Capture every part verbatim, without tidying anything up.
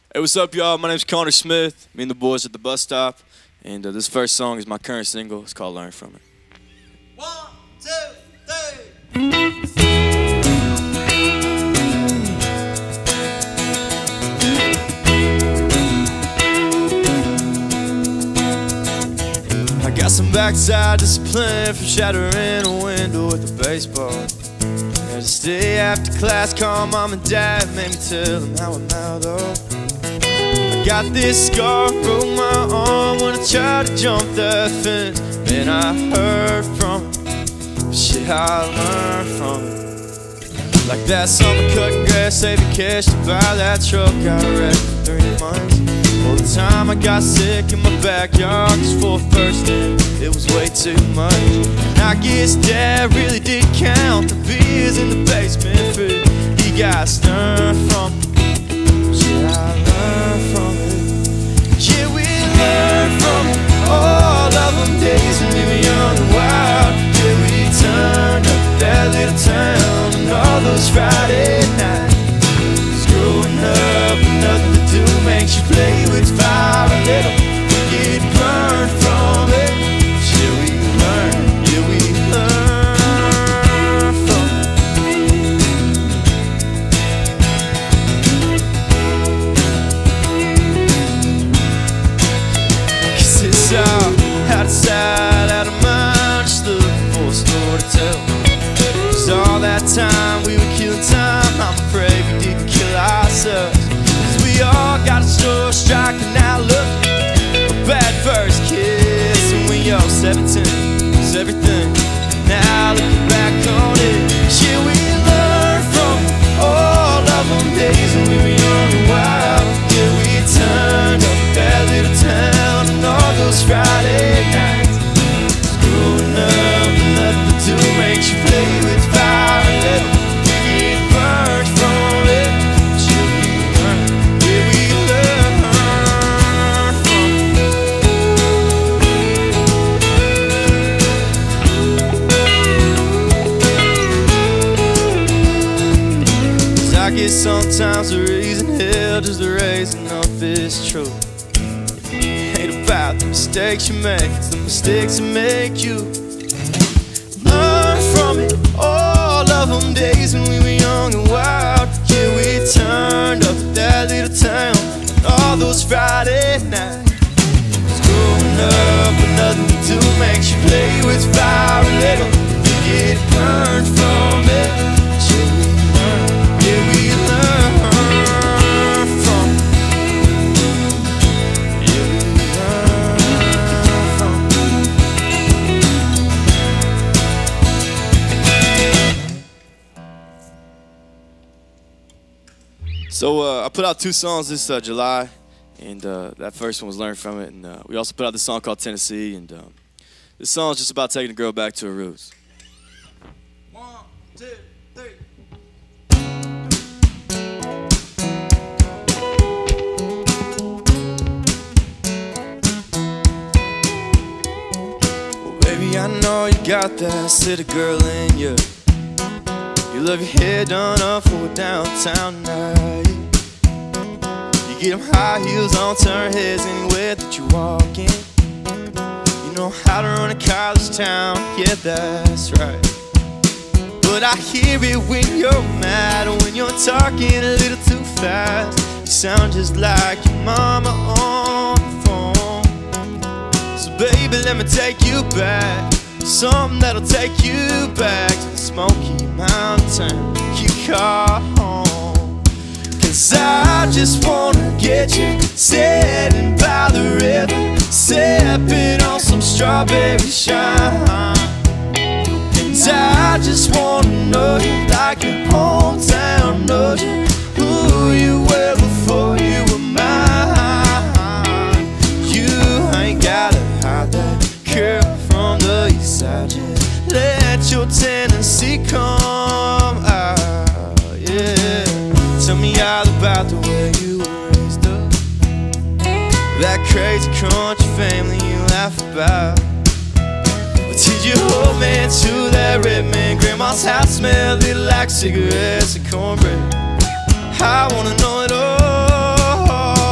Hey, what's up, y'all? My name's Connor Smith. Me and the boys at the bus stop. And uh, this first song is my current single. It's called Learn From It. One, two, three. I got some backside discipline from shattering a window with a baseball. Had to stay after class, call mom and dad, made me tell them how I'm out though. I got this scar, broke my arm when I tried to jump that fence. Then I heard from it, but shit, I learned from it. Like that summer cutting grass, saving cash to buy that truck I wrecked for three months. All the time I got sick in my backyard, cause for a first day it was way too much. And I guess Dad really did count the beers in the basement food. He got stern from it. Shit, I learned from it. Yeah, we learned from it. All of them days when we were young and wild. Yeah, we turned up that little town and all those Friday nights. Growing up and nothing to do makes you play with fire a little. We get burned from it. Yeah, we learn, yeah, we learn from it. Cause it's all out of sight, out of mind, just looking for a story to tell. Cause all that time we were killing time, I'm afraid we didn't kill ourselves. Cause we all got a story striking out, look, a bad first kiss. And when you're seventeen, it's everything. Now looking back on it, yeah, we learned from all of them days when we were young and wild. Yeah, we turned up that little town and all those Friday nights. Growing up and nothing to do makes you play with fire a little. We get burned from it. Yeah, we learn, yeah, we learn from it. Cause I guess sometimes the reason hell just the raising up is true. Ain't about the mistakes you make, it's the mistakes that make you. Learn from it, all of them days when we were young and wild. Yeah, we turned up at that little town all those Friday nights. Cause growing up with nothing to do makes you play with fire a little. You get burned from it. Yeah, we learn, yeah, we learn from it. Yeah, we learn from it. So uh, I put out two songs this uh, July, and uh, that first one was Learn From It, and uh, we also put out this song called Tennessee, and um, this song is just about taking a girl back to her roots. One, two, three. Well, baby, I know you got that city girl in you. You love your hair done up for a downtown night. You get them high heels on, turn heads anywhere that you walk in. You know how to run a college town, yeah, that's right. But I hear it when you're mad or when you're talking a little too fast. You sound just like your mama on the phone. So baby, let me take you back, something that'll take you back to the Smoky Mountain you call home. Cause I just wanna get you sitting by the river, sipping on some strawberry shine. And I just wanna know you like your hometown knows you, who you were before you were mine. You ain't gotta hide that girl from the east side, yeah. Let your Tennessee come out, yeah. Tell me all about the way you were raised up, that crazy country family you laugh about. Or did you hold me to that red man grandma's house, smell little like cigarettes and cornbread? I wanna know it all.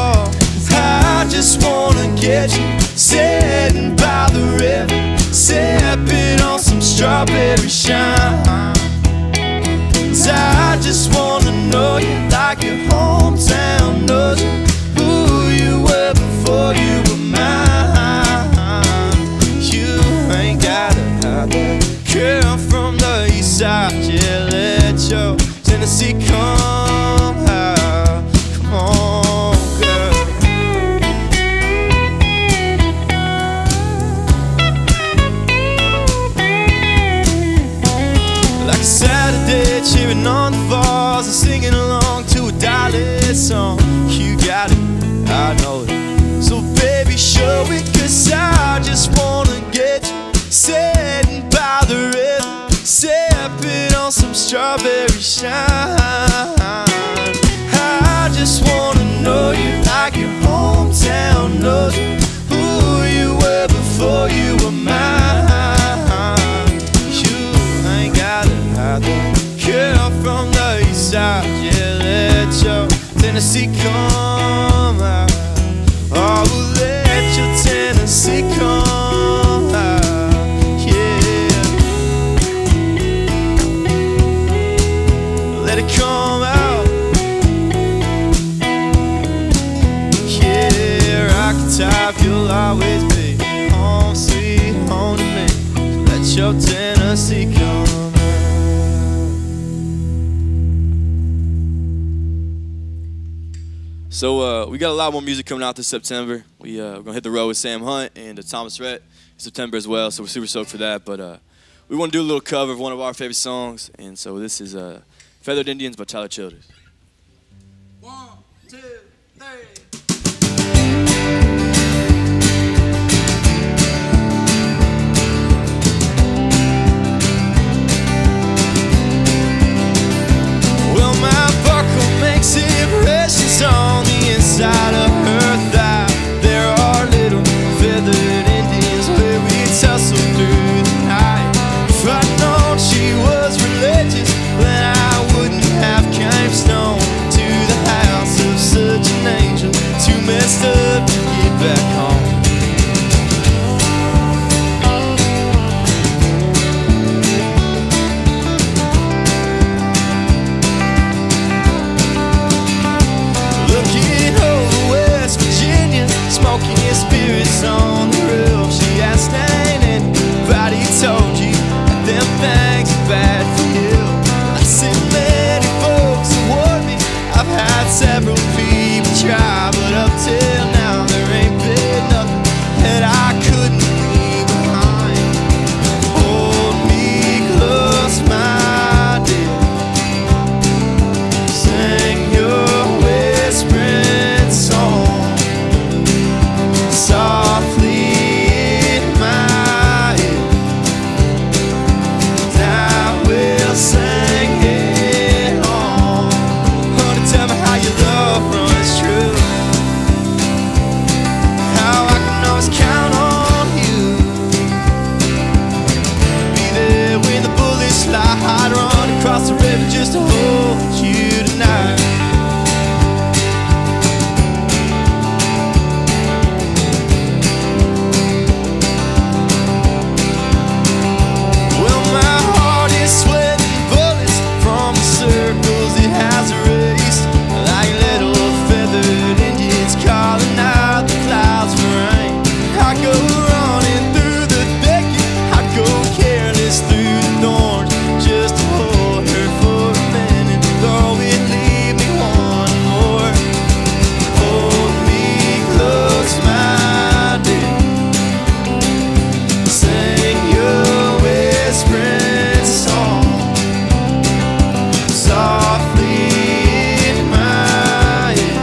just wanna get you sitting by the river, sipping on some strawberry shine. 'Cause I just wanna know you like your hometown knows you, who you were before you were mine. You ain't gotta hide that girl from the east side. Yeah, let your Tennessee come out. Come on, girl. Like a Saturday, cheering on the falls and singing along to a Dolly song. You got it, I know it. So baby, show it, 'cause I just wanna get you sitting by the river, sipping on some strawberry shine. I just wanna know you like your hometown knows you, who you were before you were mine. You ain't gotta hide that girl from the east side. Yeah, let your Tennessee come out. Oh, let your Tennessee come out. Yeah, let it come out. Yeah, rock top, you'll always be home, sweet home to me. So let your Tennessee come out. So uh, we got a lot more music coming out this September. We, uh, we're going to hit the road with Sam Hunt and uh, Thomas Rhett in September as well, so we're super stoked for that. But uh, we want to do a little cover of one of our favorite songs, and so this is uh, Feathered Indians by Tyler Childers. One, two, three. Well, my buckle makes impressions on the inside of her thigh. There are little feathered Indians where we tussle through the night. If I'd known she was religious, then I wouldn't have came stone to the house of such an angel, too messed up to get back home. Looking over West Virginia, smoking his spirits on the roof. She asked, ain't anybody told you that them things are bad for you? I said, many folks have warned me. I've had several people try, but up till now there ain't been nothing that I couldn't leave behind. Hold me close, my dear, sing your whispering song softly in my ear, and I will sing it on. Honey, tell me how your love runs true, how I can always count on you. Be there when the bullets fly, I'd run across the river just to hold you tonight. Well, my heart is sweating bullets from the circles it has erased, like little feathered Indians calling out the clouds for rain. I go running through the thicket, I go careless through the thorns, just to hold her for a minute. Though it leave me one more. Hold me close, my dear, sing your whispering song softly in my ear,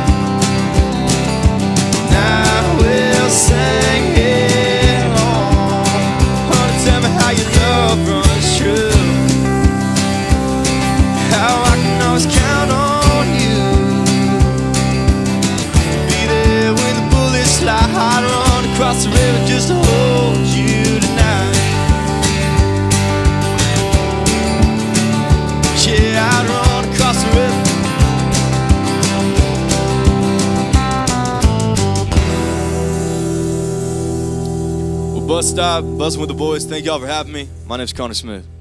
and I will sing it on. Honey, tell me how your love runs true, how I can always count on you. Be there when the bullets fly, I'd run across the river just to hold you tonight. Yeah, I'd run across the river. Bus Stop, Bussin' With The Boys. Thank y'all for having me. My name's Connor Smith.